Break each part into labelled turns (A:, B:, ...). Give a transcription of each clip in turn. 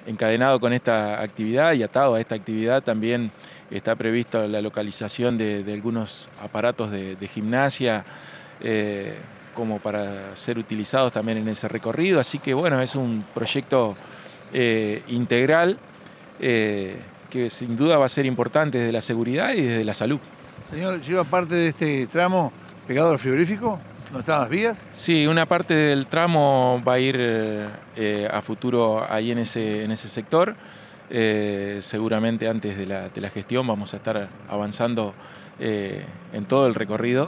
A: encadenado con esta actividad y atado a esta actividad también está previsto la localización de algunos aparatos de gimnasia como para ser utilizados también en ese recorrido. Así que bueno, es un proyecto integral que sin duda va a ser importante desde la seguridad y desde la salud.
B: Señor, ¿lleva parte de este tramo pegado al frigorífico? ¿Dónde están las vías?
A: Sí, una parte del tramo va a ir a futuro ahí en ese sector. Seguramente antes de la gestión vamos a estar avanzando en todo el recorrido.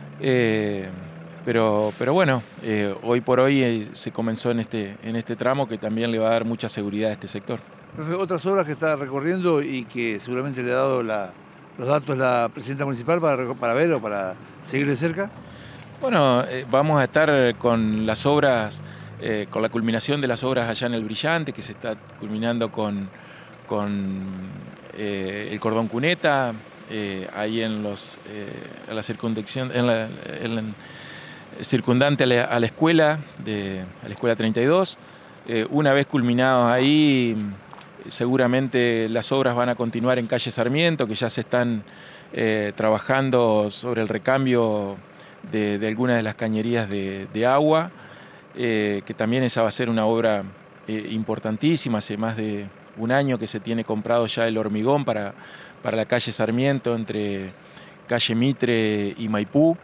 A: Pero bueno, hoy por hoy se comenzó en este tramo que también le va a dar mucha seguridad a este sector.
B: Profe, otras obras que está recorriendo y que seguramente le ha dado los datos la presidenta municipal para ver o para seguir de cerca.
A: Bueno, vamos a estar con las obras, con la culminación de las obras allá en El Brillante, que se está culminando con el cordón cuneta, ahí en la circunvección, circundante a la escuela, a la escuela 32. Una vez culminados ahí, seguramente las obras van a continuar en calle Sarmiento, que ya se están trabajando sobre el recambio de algunas de las cañerías de agua, que también esa va a ser una obra importantísima. Hace más de un año que se tiene comprado ya el hormigón para la calle Sarmiento, entre calle Mitre y Maipú.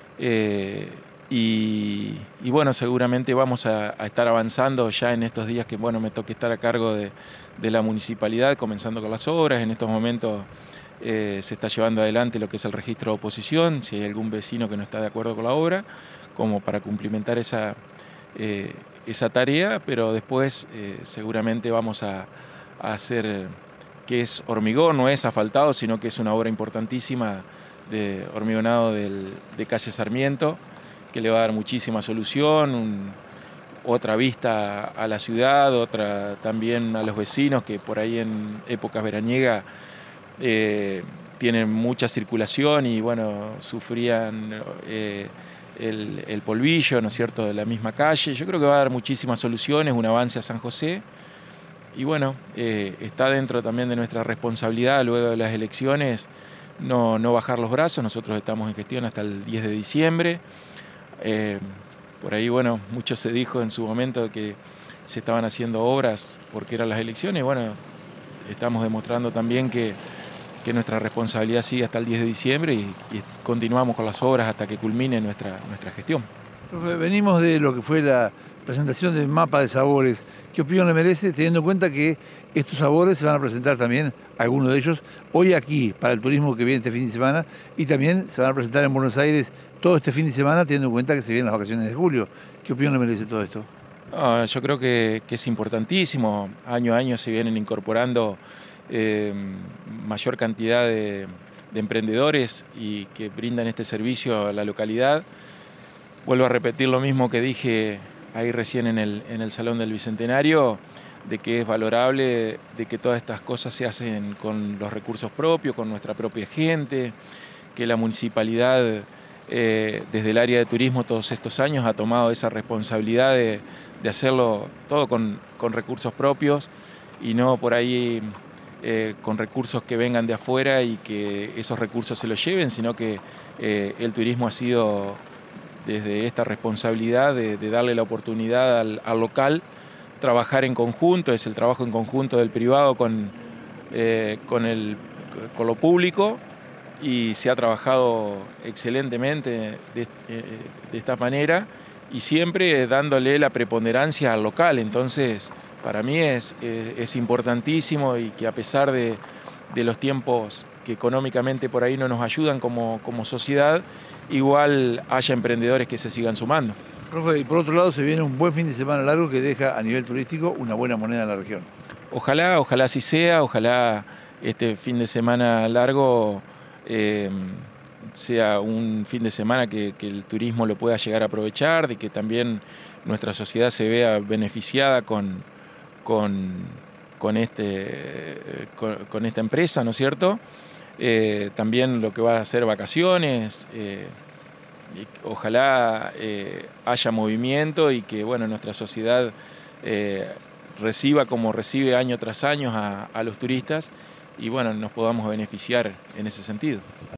A: Y bueno, seguramente vamos a estar avanzando ya en estos días que bueno, me toque estar a cargo de la municipalidad, comenzando con las obras. En estos momentos se está llevando adelante lo que es el registro de oposición, si hay algún vecino que no está de acuerdo con la obra, como para cumplimentar esa tarea, pero después seguramente vamos a hacer que es hormigón, no es asfaltado, sino que es una obra importantísima de hormigonado de calle Sarmiento, que le va a dar muchísima solución, otra vista a la ciudad, otra también a los vecinos que por ahí en épocas veraniegas tienen mucha circulación y bueno, sufrían el polvillo, ¿no es cierto?, de la misma calle. Yo creo que va a dar muchísimas soluciones, un avance a San José. Y bueno, está dentro también de nuestra responsabilidad luego de las elecciones no bajar los brazos. Nosotros estamos en gestión hasta el 10 de diciembre. Por ahí, bueno, mucho se dijo en su momento que se estaban haciendo obras porque eran las elecciones. Bueno, estamos demostrando también que nuestra responsabilidad sigue hasta el 10 de diciembre y continuamos con las obras hasta que culmine nuestra gestión.
B: Profe, venimos de lo que fue la presentación del mapa de sabores. ¿Qué opinión le merece, teniendo en cuenta que estos sabores se van a presentar también, algunos de ellos, hoy aquí, para el turismo que viene este fin de semana, y también se van a presentar en Buenos Aires todo este fin de semana, teniendo en cuenta que se vienen las vacaciones de julio? ¿Qué opinión le merece todo esto?
A: No, yo creo que es importantísimo. Año a año se vienen incorporando mayor cantidad de emprendedores y que brindan este servicio a la localidad. Vuelvo a repetir lo mismo que dije ahí recién en el Salón del Bicentenario, de que es valorable, de que todas estas cosas se hacen con los recursos propios, con nuestra propia gente, que la municipalidad desde el área de turismo todos estos años ha tomado esa responsabilidad de hacerlo todo con recursos propios y no por ahí con recursos que vengan de afuera y que esos recursos se los lleven, sino que el turismo ha sido desde esta responsabilidad de darle la oportunidad al local, trabajar en conjunto, es el trabajo en conjunto del privado con lo público, y se ha trabajado excelentemente de esta manera y siempre dándole la preponderancia al local. Entonces, para mí es importantísimo y que a pesar de los tiempos que económicamente por ahí no nos ayudan como sociedad, igual haya emprendedores que se sigan sumando.
B: Profe, y por otro lado se viene un buen fin de semana largo que deja a nivel turístico una buena moneda en la región.
A: Ojalá así sea, ojalá este fin de semana largo sea un fin de semana que el turismo lo pueda llegar a aprovechar, de que también nuestra sociedad se vea beneficiada con esta empresa, ¿no es cierto? También lo que va a ser vacaciones, ojalá haya movimiento y que bueno, nuestra sociedad reciba como recibe año tras año a los turistas y bueno, nos podamos beneficiar en ese sentido.